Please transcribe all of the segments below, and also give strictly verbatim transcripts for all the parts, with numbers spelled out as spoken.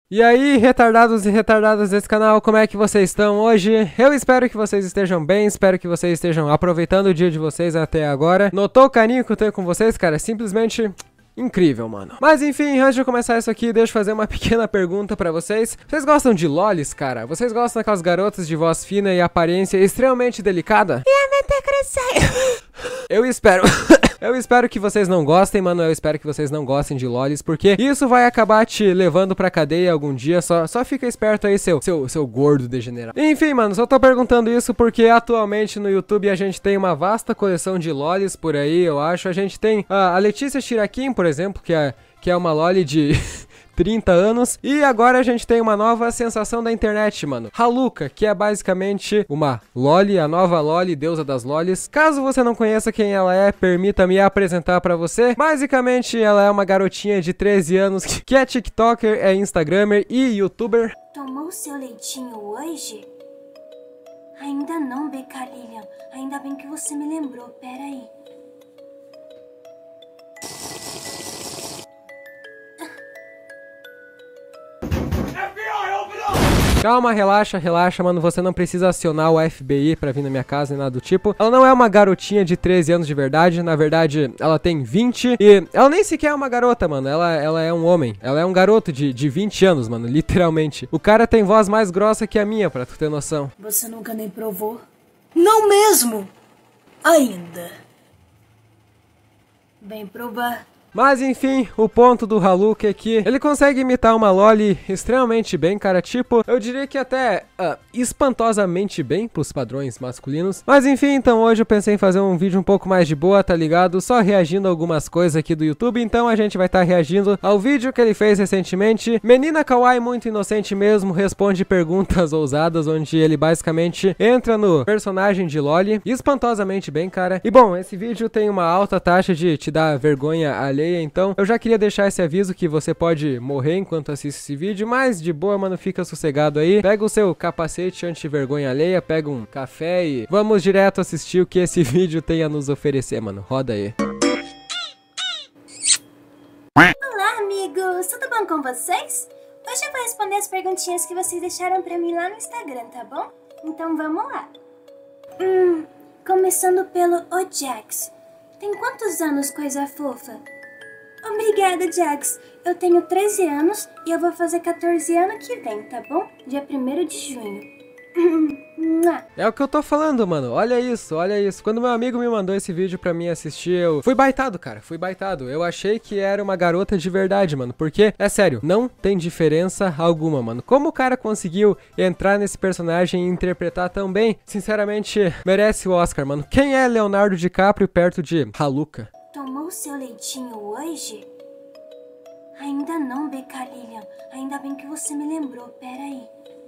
E aí, retardados e retardadas desse canal, como é que vocês estão hoje? Eu espero que vocês estejam bem, espero que vocês estejam aproveitando o dia de vocês até agora. Notou o carinho que eu tenho com vocês, cara? É simplesmente incrível, mano. Mas enfim, antes de começar isso aqui, deixa eu fazer uma pequena pergunta pra vocês. Vocês gostam de lolis, cara? Vocês gostam daquelas garotas de voz fina e aparência extremamente delicada? E a meta crescer. Eu espero... Eu espero que vocês não gostem, mano, eu espero que vocês não gostem de lolis, porque isso vai acabar te levando pra cadeia algum dia, só, só fica esperto aí, seu, seu, seu gordo degenerado. Enfim, mano, só tô perguntando isso porque atualmente no YouTube a gente tem uma vasta coleção de lolis por aí, eu acho. A gente tem a, a Letícia Chiraquim, por exemplo, que é, que é uma loli de... trinta anos, e agora a gente tem uma nova sensação da internet, mano. Haluka, que é basicamente uma loli, a nova loli, deusa das lolis. Caso você não conheça quem ela é, permita-me apresentar pra você. Basicamente, ela é uma garotinha de treze anos que é tiktoker, é instagramer e youtuber. Tomou seu leitinho hoje? Ainda não, Becalilha. Ainda bem que você me lembrou, pera aí. Calma, relaxa, relaxa, mano, você não precisa acionar o F B I pra vir na minha casa nem nada do tipo. Ela não é uma garotinha de treze anos de verdade, na verdade, ela tem vinte e ela nem sequer é uma garota, mano, ela, ela é um homem. Ela é um garoto de, de vinte anos, mano, literalmente. O cara tem voz mais grossa que a minha, pra tu ter noção. Você nunca nem provou? Não mesmo! Ainda. Bem provar. Mas enfim, o ponto do Haluka é que ele consegue imitar uma loli extremamente bem, cara, tipo, eu diria que até uh, espantosamente bem pros padrões masculinos. Mas enfim, então hoje eu pensei em fazer um vídeo um pouco mais de boa, tá ligado? Só reagindo a algumas coisas aqui do YouTube, então a gente vai estar tá reagindo ao vídeo que ele fez recentemente. Menina kawaii muito inocente mesmo, responde perguntas ousadas, onde ele basicamente entra no personagem de loli, espantosamente bem, cara. E bom, esse vídeo tem uma alta taxa de te dar vergonha alheia. Então, eu já queria deixar esse aviso que você pode morrer enquanto assiste esse vídeo, mas de boa, mano, fica sossegado aí. Pega o seu capacete anti-vergonha alheia, pega um café e vamos direto assistir o que esse vídeo tem a nos oferecer, mano. Roda aí. Olá, amigos! Tudo bom com vocês? Hoje eu vou responder as perguntinhas que vocês deixaram pra mim lá no Instagram, tá bom? Então vamos lá. Hum, começando pelo O Jax. Tem quantos anos, coisa fofa? Obrigada, Jax. Eu tenho treze anos e eu vou fazer quatorze anos que vem, tá bom? Dia primeiro de junho. É o que eu tô falando, mano. Olha isso, olha isso. Quando meu amigo me mandou esse vídeo pra mim assistir, eu fui baitado, cara. Fui baitado. Eu achei que era uma garota de verdade, mano. Porque, é sério, não tem diferença alguma, mano. Como o cara conseguiu entrar nesse personagem e interpretar tão bem, sinceramente, merece o Oscar, mano. Quem é Leonardo DiCaprio perto de Haluka? Tomou seu leitinho hoje? Ainda não, Becalilha. Ainda bem que você me lembrou, pera aí.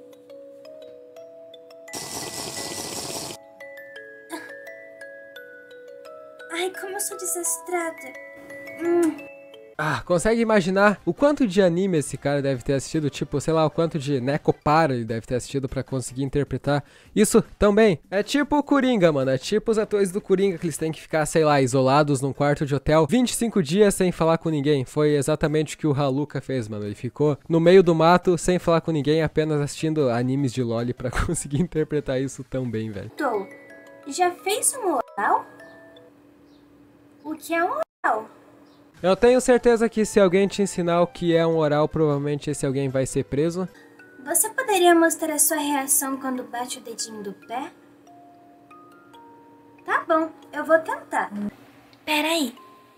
Ai, como eu sou desastrada. Hum. Ah, consegue imaginar o quanto de anime esse cara deve ter assistido? Tipo, sei lá, o quanto de Necopara ele deve ter assistido pra conseguir interpretar isso também. É tipo o Coringa, mano. É tipo os atores do Coringa que eles têm que ficar, sei lá, isolados num quarto de hotel vinte e cinco dias sem falar com ninguém. Foi exatamente o que o Haluka fez, mano. Ele ficou no meio do mato sem falar com ninguém, apenas assistindo animes de loli pra conseguir interpretar isso tão bem, velho. Tô. Já fez um oral? O que é um oral? Eu tenho certeza que se alguém te ensinar o que é um oral, provavelmente esse alguém vai ser preso. Você poderia mostrar a sua reação quando bate o dedinho do pé? Tá bom, eu vou tentar. Peraí.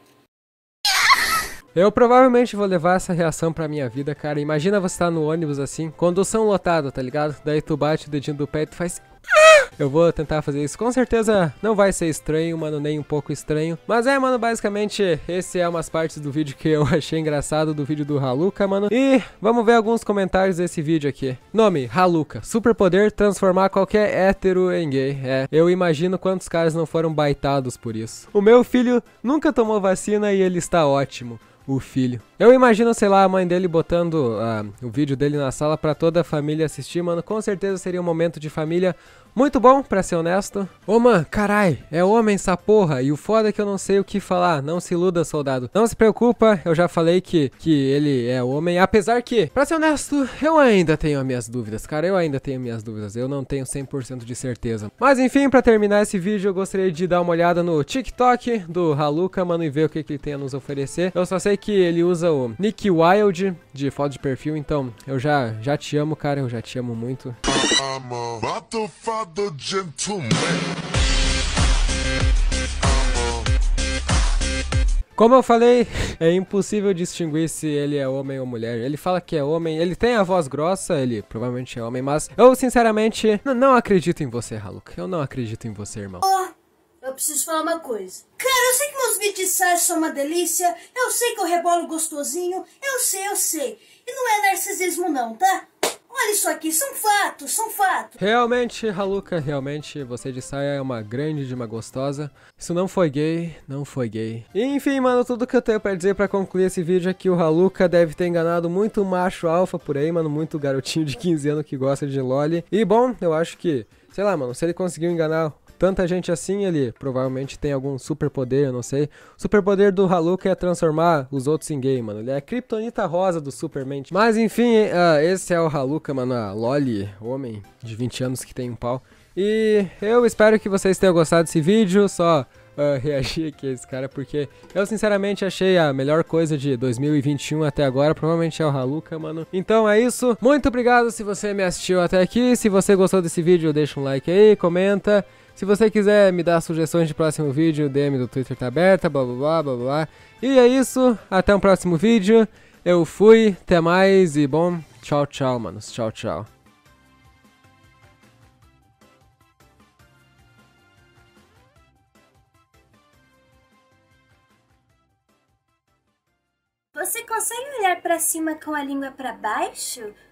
Eu provavelmente vou levar essa reação pra minha vida, cara. Imagina você tá no ônibus assim, condução lotada, tá ligado? Daí tu bate o dedinho do pé e tu faz... Eu vou tentar fazer isso. Com certeza não vai ser estranho, mano, nem um pouco estranho. Mas é, mano, basicamente, esse é umas partes do vídeo que eu achei engraçado do vídeo do Haluka, mano. E vamos ver alguns comentários desse vídeo aqui. Nome, Haluka. Superpoder, transformar qualquer hétero em gay. É, eu imagino quantos caras não foram baitados por isso. O meu filho nunca tomou vacina e ele está ótimo. o filho. Eu imagino, sei lá, a mãe dele botando uh, o vídeo dele na sala pra toda a família assistir, mano. Com certeza seria um momento de família muito bom, pra ser honesto. Ô, mano, carai, é homem essa porra. E o foda é que eu não sei o que falar. Não se iluda, soldado. Não se preocupa, eu já falei que, que ele é homem. Apesar que, pra ser honesto, eu ainda tenho as minhas dúvidas, cara. Eu ainda tenho minhas dúvidas. Eu não tenho cem por cento de certeza. Mas enfim, pra terminar esse vídeo, eu gostaria de dar uma olhada no TikTok do Haluka, mano, e ver o que, que ele tem a nos oferecer. Eu só sei que ele usa o Nick Wild de foto de perfil, então eu já, já te amo, cara. Eu já te amo muito. The gentleman. Como eu falei, é impossível distinguir se ele é homem ou mulher. Ele fala que é homem, ele tem a voz grossa, ele provavelmente é homem, mas eu sinceramente não acredito em você, Haluka. Eu não acredito em você, irmão. Ó, oh, eu preciso falar uma coisa. Cara, eu sei que meus vídeos de saia são uma delícia, eu sei que eu rebolo gostosinho, eu sei, eu sei. E não é narcisismo não, tá? Olha isso aqui, são fatos, são fatos. Realmente, Haluka, realmente, você de saia é uma grande de uma gostosa. Isso não foi gay, não foi gay. E, enfim, mano, tudo que eu tenho pra dizer pra concluir esse vídeo é que o Haluka deve ter enganado muito macho alfa por aí, mano, muito garotinho de quinze anos que gosta de loli. E, bom, eu acho que, sei lá, mano, se ele conseguiu enganar tanta gente assim, ele provavelmente tem algum superpoder, eu não sei. O superpoder do Haluka é transformar os outros em gay, mano. Ele é a Kryptonita rosa do Superman. Mas enfim, uh, esse é o Haluka, mano, a loli, homem de vinte anos que tem um pau. E eu espero que vocês tenham gostado desse vídeo, só uh, reagir aqui a esse cara, porque eu sinceramente achei a melhor coisa de dois mil e vinte e um até agora, provavelmente é o Haluka, mano. Então é isso, muito obrigado se você me assistiu até aqui. Se você gostou desse vídeo, deixa um like aí, comenta. Se você quiser me dar sugestões de próximo vídeo, o D M do Twitter tá aberta, blá blá blá blá blá. E é isso, até um próximo vídeo. Eu fui, até mais e bom, tchau tchau, manos, tchau tchau. Você consegue olhar pra cima com a língua pra baixo?